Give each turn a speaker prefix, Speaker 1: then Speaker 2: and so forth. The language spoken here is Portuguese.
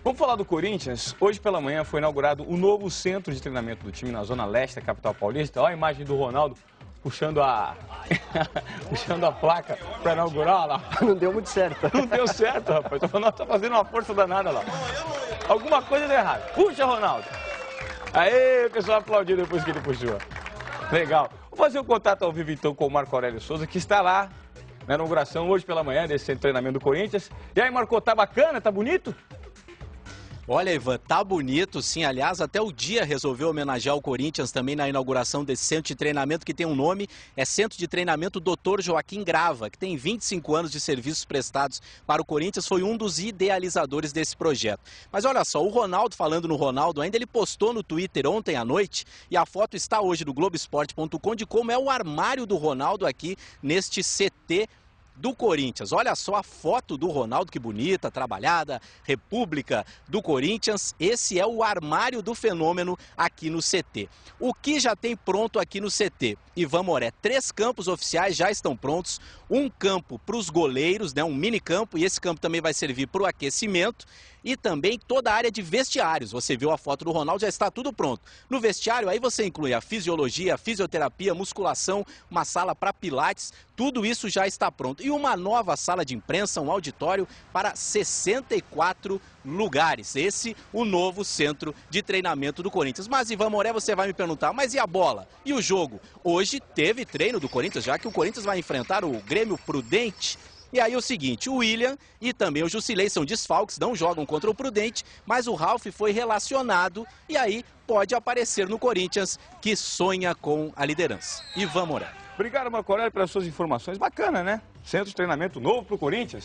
Speaker 1: Vamos falar do Corinthians. Hoje pela manhã foi inaugurado o novo centro de treinamento do time na Zona Leste da capital paulista. Olha a imagem do Ronaldo puxando a puxando a placa para inaugurar lá.
Speaker 2: Não deu muito certo.
Speaker 1: Não deu certo, rapaz. O Ronaldo tá fazendo uma força danada lá. Alguma coisa deu errado. Puxa, Ronaldo. Aê, o pessoal aplaudiu depois que ele puxou. Legal. Vou fazer um contato ao vivo então com o Marco Aurélio Souza, que está lá na inauguração hoje pela manhã desse centro de treinamento do Corinthians. E aí, Marco, tá bacana? Tá bonito?
Speaker 3: Olha, Ivan, tá bonito, sim. Aliás, até o Dia resolveu homenagear o Corinthians também na inauguração desse centro de treinamento que tem um nome. É Centro de Treinamento Dr. Joaquim Grava, que tem 25 anos de serviços prestados para o Corinthians, foi um dos idealizadores desse projeto. Mas olha só, o Ronaldo, falando no Ronaldo ainda, ele postou no Twitter ontem à noite, e a foto está hoje no Globoesporte.com, de como é o armário do Ronaldo aqui neste CT do Corinthians. Olha só a foto do Ronaldo, que bonita, trabalhada, República do Corinthians. Esse é o armário do fenômeno aqui no CT. O que já tem pronto aqui no CT? Ivan Moré, 3 campos oficiais já estão prontos, um campo para os goleiros, né, um mini campo, e esse campo também vai servir para o aquecimento, e também toda a área de vestiários. Você viu a foto do Ronaldo, já está tudo pronto. No vestiário, aí você inclui a fisiologia, a fisioterapia, musculação, uma sala para pilates, tudo isso já está pronto. E uma nova sala de imprensa, um auditório para 64 lugares. Esse, o novo centro de treinamento do Corinthians. Mas, Ivan Moré, você vai me perguntar, mas e a bola? E o jogo? Hoje teve treino do Corinthians, já que o Corinthians vai enfrentar o Grêmio Prudente. E aí o seguinte, o William e também o Jusilei são desfalques, não jogam contra o Prudente, mas o Ralf foi relacionado e aí pode aparecer no Corinthians, que sonha com a liderança. Ivan Moré.
Speaker 1: Obrigado, Marco Aurélio, pelas suas informações. Bacana, né? Centro de treinamento novo para o Corinthians.